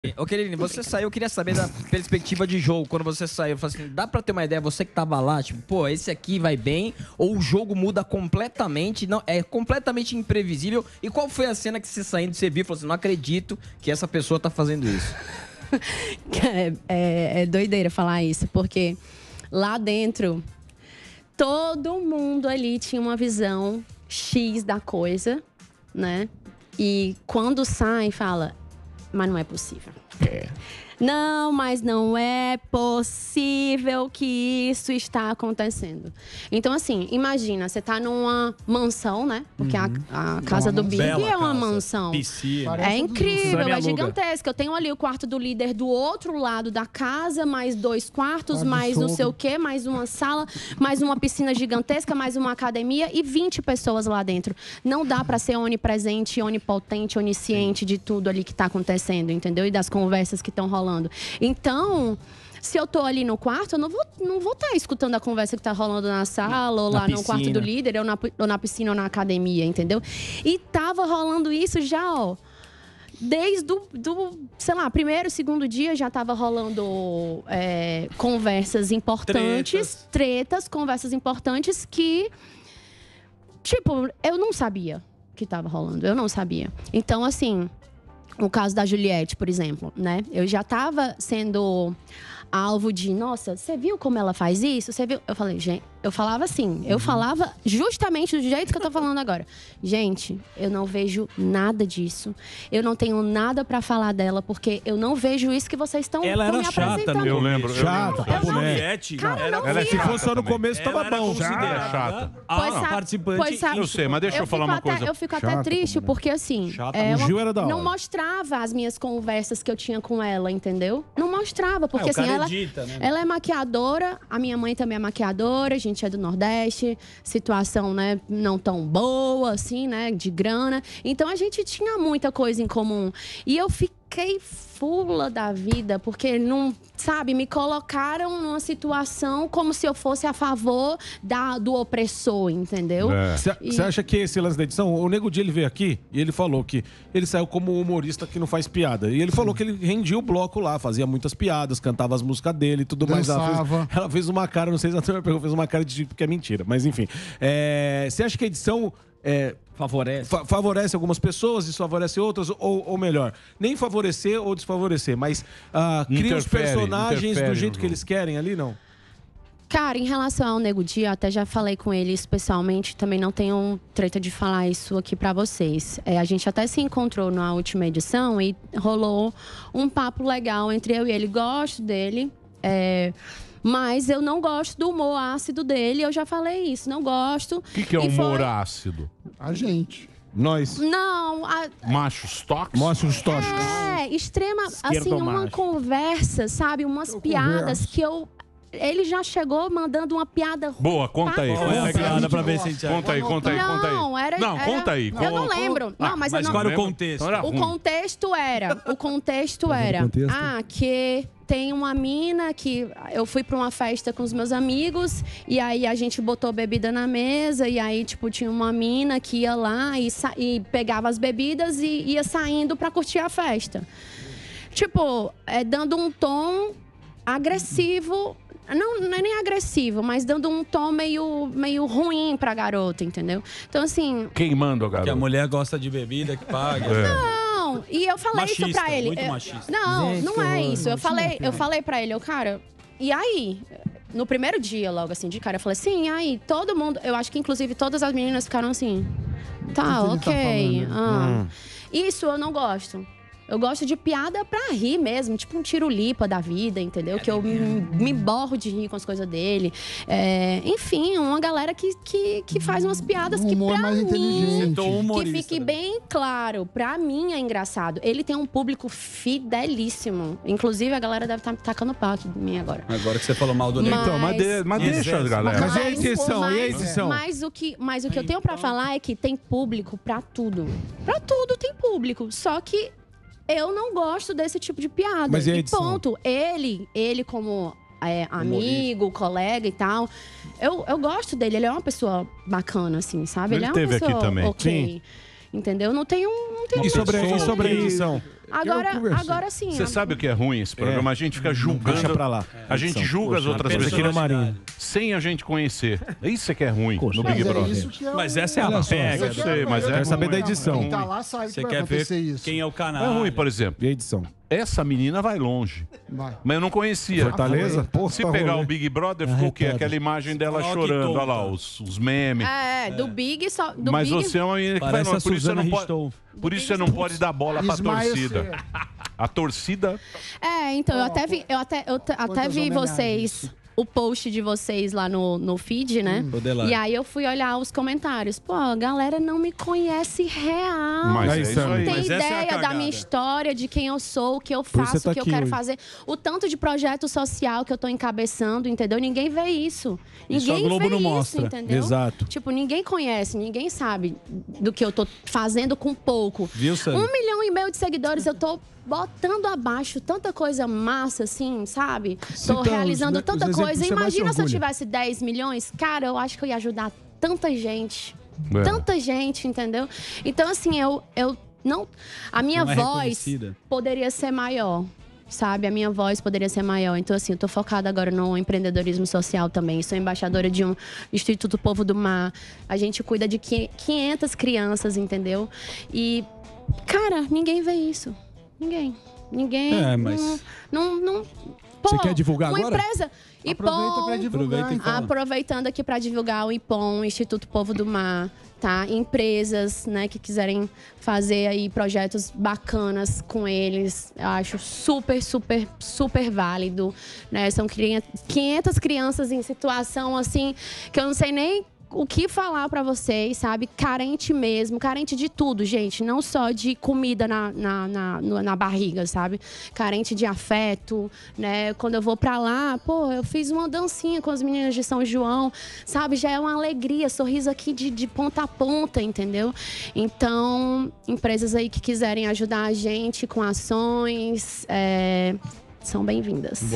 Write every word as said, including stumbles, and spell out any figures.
Ô, Querine, você saiu, eu queria saber da perspectiva de jogo. Quando você saiu, eu falei assim, dá pra ter uma ideia, você que tava lá, tipo, pô, esse aqui vai bem, ou o jogo muda completamente, não, é completamente imprevisível. E qual foi a cena que você saindo, você viu e falou assim, não acredito que essa pessoa tá fazendo isso? É, é, é doideira falar isso, porque lá dentro, todo mundo ali tinha uma visão X da coisa, né? E quando sai, fala... Mas não é possível. É. Não, mas não é possível que isso está acontecendo. Então, assim, imagina, você tá numa mansão, né? Porque uhum. a, a casa do Big é uma casa. mansão. Piscina. É incrível, é gigantesca. Eu tenho ali o quarto do líder do outro lado da casa, mais dois quartos, Quarto mais não sei o quê, mais uma sala, mais uma piscina gigantesca, mais uma academia e vinte pessoas lá dentro. Não dá pra ser onipresente, onipotente, onisciente de tudo ali que tá acontecendo, entendeu? E das conversas que estão rolando. Então, se eu tô ali no quarto, eu não vou não vou estar escutando a conversa que tá rolando na sala, ou lá no quarto do líder, ou na, ou na piscina, ou na academia, entendeu? E tava rolando isso já, ó. Desde o, do, sei lá, primeiro, segundo dia já tava rolando é, conversas importantes, tretas. tretas, conversas importantes que, tipo, eu não sabia que tava rolando, eu não sabia. Então, assim... O caso da Juliette, por exemplo, né? Eu já tava sendo alvo de... Nossa, você viu como ela faz isso? Você viu? Eu falei, gente... Eu falava assim, eu falava justamente do jeito que eu tô falando agora. Gente, eu não vejo nada disso. Eu não tenho nada pra falar dela, porque eu não vejo isso que vocês estão me apresentando. Ela era chata, eu lembro. Chata, a Juliette. Ela, se fosse só no começo, tava bom. Ela é chata. Pois sabe, participante. Pois sabe, eu sei, mas deixa eu, eu falar uma até, coisa. Eu fico até Chata, triste, porque assim... É, o Gil era da hora. Não mostrava as minhas conversas que eu tinha com ela, entendeu? Não mostrava, porque ah, assim, ela, edita, né? ela é maquiadora, a minha mãe também é maquiadora, a gente é do Nordeste, situação, né, não tão boa, assim, né, de grana. Então, a gente tinha muita coisa em comum. E eu fiquei fula da vida, porque não, sabe, me colocaram numa situação como se eu fosse a favor da, do opressor, entendeu? Você E... acha que esse lance da edição... O Nego Di, ele veio aqui e ele falou que ele saiu como humorista que não faz piada. E ele falou que ele rendia o bloco lá, fazia muitas piadas, cantava as músicas dele e tudo mais. Ela fez, ela fez uma cara, não sei se a turma pegou, fez uma cara de tipo que é mentira. Mas enfim, é, você acha que a edição... É, favorece. Fa favorece algumas pessoas, desfavorece outras, ou, ou melhor, nem favorecer ou desfavorecer, mas uh, cria os personagens do jeito que eles querem ali, não? Cara, em relação ao Nego Di, eu até já falei com ele especialmente, também não tenho treta de falar isso aqui pra vocês. É, a gente até se encontrou na última edição e rolou um papo legal entre eu e ele. Gosto dele, é... mas eu não gosto do humor ácido dele, eu já falei isso, não gosto. O que, que é humor foi... ácido? A gente. Nós. Não. A... Machos tóxicos? Machos tóxicos. É, extrema, Esquerdo assim, uma macho. conversa, sabe? Umas eu piadas converso. que eu... Ele já chegou mandando uma piada... Boa, conta aí. Conta aí, piada pra ver se Conta aí, conta aí, conta aí. Não, era... Não, conta aí. Eu não lembro. Não, mas, mas eu não... qual era o contexto? O contexto era... O contexto era... Ah, que... Tem uma mina que eu fui pra uma festa com os meus amigos e aí a gente botou bebida na mesa e aí, tipo, tinha uma mina que ia lá e, e pegava as bebidas e ia saindo pra curtir a festa. Tipo, é, dando um tom agressivo, não, não é nem agressivo, mas dando um tom meio, meio ruim pra garota, entendeu? Então, assim... Queimando a garota. Que a mulher gosta de bebida que paga. É. Não, e eu falei machista, isso pra ele. Muito eu, machista. não, Gente, não é eu- isso. Eu não, falei, isso não é eu falei pra ele, eu, cara, e aí? No primeiro dia, logo assim, de cara, eu falei assim, e aí, todo mundo, eu acho que inclusive todas as meninas ficaram assim, tá, O que que ok. ele tá falando? ah. Isso eu não gosto. Eu gosto de piada pra rir mesmo, tipo um tiro-lipa da vida, entendeu? Que eu me, me borro de rir com as coisas dele. É, enfim, uma galera que, que, que faz umas piadas Um que humor pra mais mim... inteligente. Tô Que humorista, fique né? bem claro, pra mim é engraçado. Ele tem um público fidelíssimo. Inclusive, a galera deve estar tacando pau aqui de mim agora. Agora que você falou mal do Mas- Nego. Então, mas, de, mas deixa, Excesso. galera. Mas e a edição? E a edição? Mas o que, mas o que eu tenho pra falar é que tem público pra tudo. Pra tudo tem público. Só que eu não gosto desse tipo de piada. Mas e a e edição? ponto. Ele, ele como é, amigo, colega e tal, eu, eu gosto dele. Ele é uma pessoa bacana, assim, sabe? Ele é uma teve aqui pessoa também. ok. Entendeu? Não tenho, não tenho E sobre, e pessoa sobre a que- edição? Agora, agora sim. Você sabe o que é ruim esse programa? É. A gente fica julgando. Deixa pra lá. A gente Edição. julga as Poxa, outras apenas pessoas aqui no Marinho. sem a gente conhecer. Isso é que é ruim no Mas Big é Brother. isso que é Mas o- essa é a Olha só, pega. Eu sei, mas é Quero saber ruim. da edição. Quem tá lá sabe que Você vai quer ver acontecer isso. quem é o canal. É ruim, por exemplo. E a edição? Essa menina vai longe. Vai. Mas eu não conhecia. Fortaleza? Pô, Se tá pegar rolê. o Big Brother, ficou o quê? Arretado. Aquela imagem dela Olha que chorando. tonta. Olha lá, os, os memes. É, do Big só. Do Mas Big, você é uma menina que vai Parece longe. a Por isso você Suzana não pode, Ristow. por isso você não pode dar bola pra Ismael torcida. Ser. A torcida. É, então, eu até vi, eu até, eu te- até Quantas vi homenagens? vocês, o post de vocês lá no, no feed, né? Ô, Delari. E aí eu fui olhar os comentários. Pô, a galera não me conhece real. Mas Aí, é isso Sam. aí. Tem Mas essa é a ideia da cagada. minha história, de quem eu sou, o que eu Por isso faço, você tá o que eu aqui quero hoje. fazer. O tanto de projeto social que eu tô encabeçando, entendeu? Ninguém vê isso. Isso a Ninguém Globo vê não isso, mostra. entendeu? Exato. Tipo, ninguém conhece, ninguém sabe do que eu tô fazendo com pouco. Viu, Sam? Um milhão e meio de seguidores, eu tô botando abaixo tanta coisa massa, assim, sabe? Tô Cita os realizando ne- tanta os coisa. exemplos que você mais se Imagina se eu orgulha. tivesse dez milhões. Cara, eu acho que eu ia ajudar tanta gente. É. Tanta gente, entendeu? Então, assim, eu, eu não... A minha Não é voz reconhecida. poderia ser maior. Sabe, a minha voz poderia ser maior. Então, assim, eu tô focada agora no empreendedorismo social também. Sou embaixadora de um Instituto Povo do Mar. A gente cuida de quinhentas crianças, entendeu? E, cara, ninguém vê isso. Ninguém. Ninguém. É, mas- Não. não, não pô, Você quer divulgar uma agora? empresa. Aproveita pra Ipom, divulgar. Aproveita e então. aproveitando aqui para divulgar o Ipom, o Instituto Povo do Mar, tá? Empresas, né, que quiserem fazer aí projetos bacanas com eles, eu acho super, super, super válido, né? São quinhentas crianças em situação assim que eu não sei nem o que falar pra vocês, sabe? Carente mesmo, carente de tudo, gente. Não só de comida na, na, na, no- na barriga, sabe? Carente de afeto, né? Quando eu vou pra lá, pô, eu fiz uma dancinha com as meninas de São João, sabe? Já é uma alegria, sorriso aqui de, de ponta a ponta, entendeu? Então, empresas aí que quiserem ajudar a gente com ações, é, são bem-vindas.